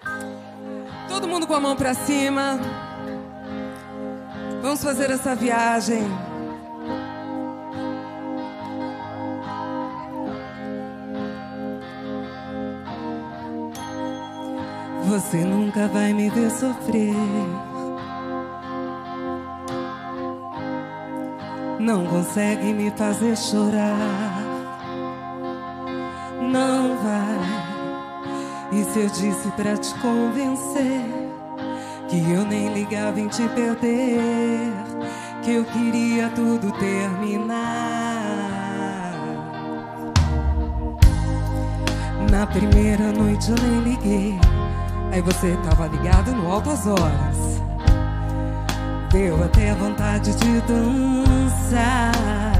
Todo mundo com a mão pra cima. Vamos fazer essa viagem. Você nunca vai me ver sofrer. Não consegue me fazer chorar. Não vai. E se eu disse pra te convencer que eu nem ligava em te perder, que eu queria tudo terminar. Na primeira noite eu nem liguei, aí você tava ligado no altas horas. Deu até vontade de dançar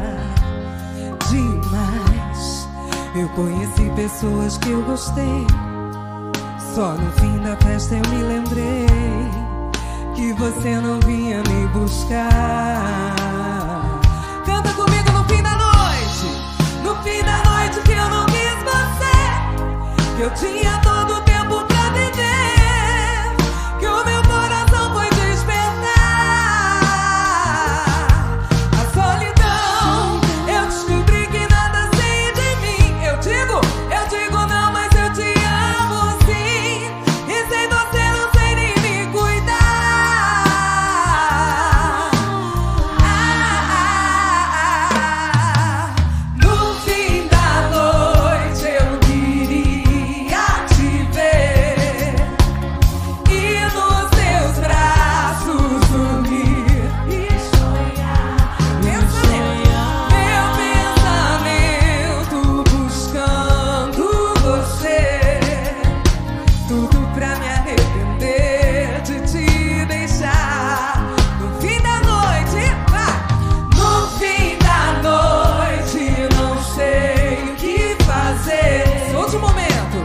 demais. Eu conheci pessoas que eu gostei, só no fim da festa eu me lembrei que você não vinha me buscar. Canta comigo no fim da noite. No fim da noite que eu não quis você, que eu tinha todo o tempo pra viver, que o meu coração foi despertar. A solidão, eu descobri que nada sei de mim. Eu digo não, mas eu te amo sim. E sem você não sei nem me cuidar. No fim da noite eu queria te ver e nos teus braços dormir e sonhar. Meu pensamento buscando você, tudo pra me arrepender de te deixar. No fim da noite, no fim da noite, não sei o que fazer. Sou de momento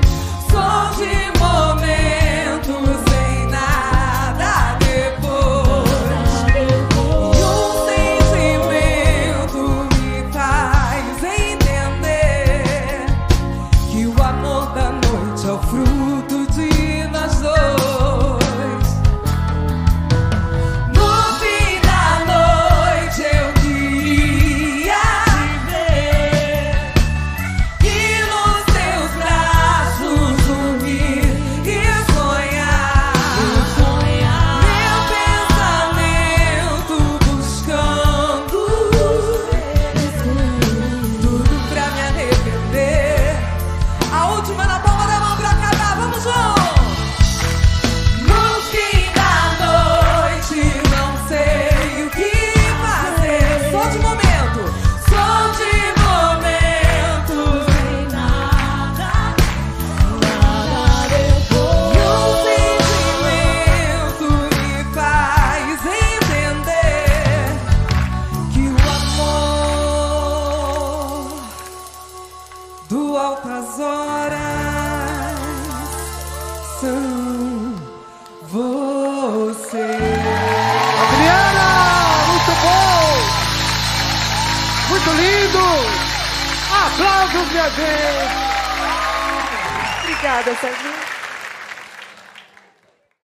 sem nada depois. E um sentimento me faz entender que o amor da noite é o fruto de nós dois. No fim da noite eu queria te ver e nos teus braços dormir e sonhar. Meu pensamento buscando tudo pra me arrepender. A última na palma da mão pra acabar, vamos juntos! No fim da noite não sei o que fazer. Sou de momento sem nada depois. E um sentimento me faz entender que o amor do altas horas são você. Adriana, muito bom! Muito lindo! Aplausos, minha gente! Obrigada, Serginho.